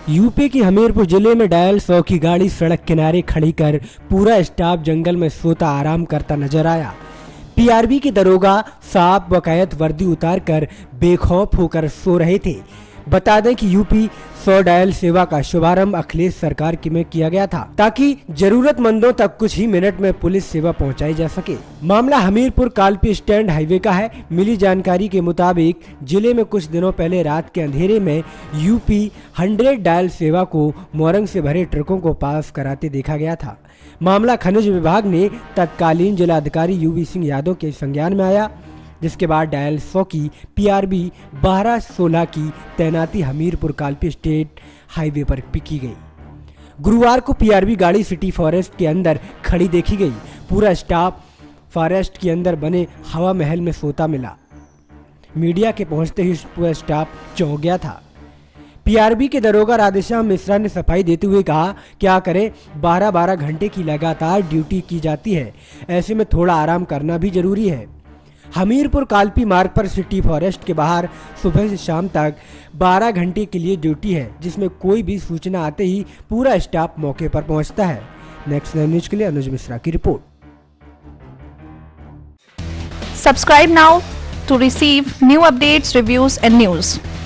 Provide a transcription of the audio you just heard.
UP की हमीरपुर जिले में डायल 100 की गाड़ी सड़क किनारे खड़ी कर पूरा स्टाफ जंगल में सोता आराम करता नजर आया। पीआरबी के दरोगा साहब बकायत वर्दी उतारकर बेखौफ होकर सो रहे थे। बता दें कि यूपी 100 डायल सेवा का शुभारंभ अखिलेश सरकार में किया गया था, ताकि जरूरतमंदों तक कुछ ही मिनट में पुलिस सेवा पहुंचाई जा सके। मामला हमीरपुर कालपी स्टैंड हाईवे का है। मिली जानकारी के मुताबिक जिले में कुछ दिनों पहले रात के अंधेरे में यूपी 100 डायल सेवा को मोरंग से भरे ट्रकों को पास कराते देखा गया था। मामला खनिज विभाग ने तत्कालीन जिलाधिकारी यूवी सिंह यादव के संज्ञान में आया, जिसके बाद डायल 100 की पीआरबी 12-16 की तैनाती हमीरपुर कालपी स्टेट हाईवे पर की गई। गुरुवार को पीआरबी गाड़ी सिटी फॉरेस्ट के अंदर खड़ी देखी गई। पूरा स्टाफ फॉरेस्ट के अंदर बने हवा महल में सोता मिला। मीडिया के पहुंचते ही पूरा स्टाफ चौंक गया था। पीआरबी के दरोगा राधेश्याम मिश्रा ने सफाई देते हुए कहा, क्या करें, 12-12 घंटे की लगातार ड्यूटी की जाती है, ऐसे में थोड़ा आराम करना भी जरूरी है। हमीरपुर कालपी मार्ग पर सिटी फॉरेस्ट के बाहर सुबह से शाम तक 12 घंटे के लिए ड्यूटी है, जिसमें कोई भी सूचना आते ही पूरा स्टाफ मौके पर पहुंचता है। नेक्स्ट न्यूज के लिए अनुज मिश्रा की report. Subscribe now to receive new updates, reviews and news.